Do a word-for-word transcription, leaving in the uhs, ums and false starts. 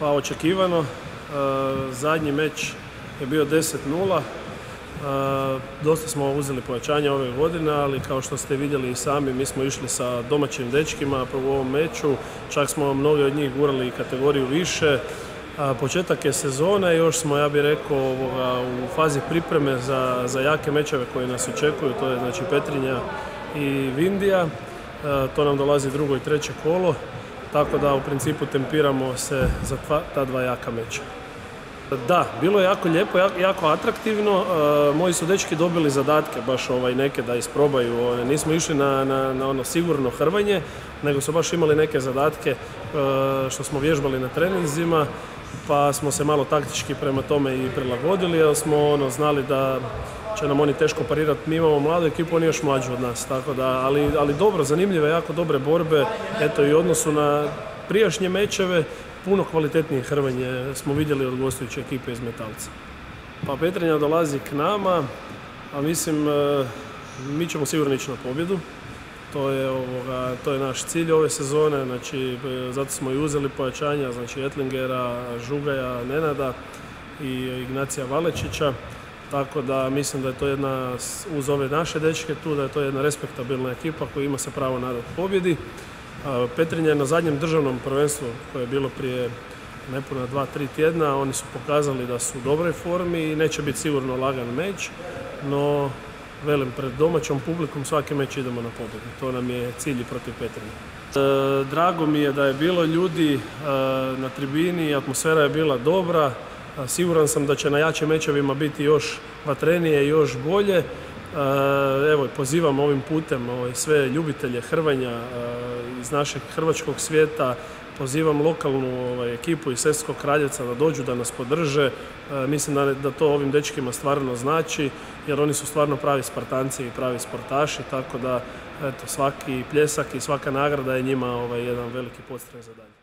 Pa očekivano, zadnji meč je bio deset nula, dosta smo uzeli pojačanja ove godine, ali kao što ste vidjeli i sami, mi smo išli sa domaćim dečkima u ovom meču, čak smo mnogi od njih gurali i kategoriju više. Početak je sezone, još smo, ja bih rekao, u fazi pripreme za, za jake mečeve koje nas očekuju, to je znači Petrinja i Vindija, to nam dolazi drugo i treće kolo, tako da u principu tempiramo se za tva, ta dva jaka meča. Da, bilo je jako lijepo, jako atraktivno, moji su dečki dobili zadatke, baš ovaj, neke da isprobaju, nismo išli na, na, na ono sigurno hrvanje, nego su baš imali neke zadatke što smo vježbali na treninzima, pa smo se malo taktički prema tome i prilagodili, jer smo ono, znali da će nam oni teško parirati. Mi imamo mladu ekipu, oni još mlađu od nas, tako da, ali, ali dobro, zanimljive, jako dobre borbe, eto i u odnosu na prijašnje mečeve, puno kvalitetnije hrvanje smo vidjeli od gostujuće ekipe iz Metalca. Pa Petrinja dolazi k nama, a mislim, mi ćemo sigurno ići na pobjedu. To je, ovoga, to je naš cilj ove sezone, znači, zato smo i uzeli pojačanja, znači Etlingera, Žugaja, Nenada i Ignacija Valečića. Tako da mislim da je to jedna, uz ove naše dečke tu, da je to jedna respektabilna ekipa koja ima se pravo nadati pobjedi. Petrinja je na zadnjem državnom prvenstvu koje je bilo prije nepuna dva, tri tjedna, oni su pokazali da su u dobroj formi i neće biti sigurno lagan meč, no velim, pred domaćom publikom svaki meč idemo na pobjedu. To nam je cilj protiv Petrinje. E, drago mi je da je bilo ljudi e, na tribini, atmosfera je bila dobra, a siguran sam da će na jačim mečevima biti još vatrenije i još bolje. E, evo, pozivam ovim putem ovaj, sve ljubitelje hrvanja e, iz našeg hrvačkog svijeta, pozivam lokalnu ovaj, ekipu iz Sesvetskog Kraljevca da dođu da nas podrže. E, mislim da, da to ovim dečkima stvarno znači, jer oni su stvarno pravi Spartanci i pravi sportaši, tako da eto, svaki pljesak i svaka nagrada je njima ovaj, jedan veliki podstrek za dalje.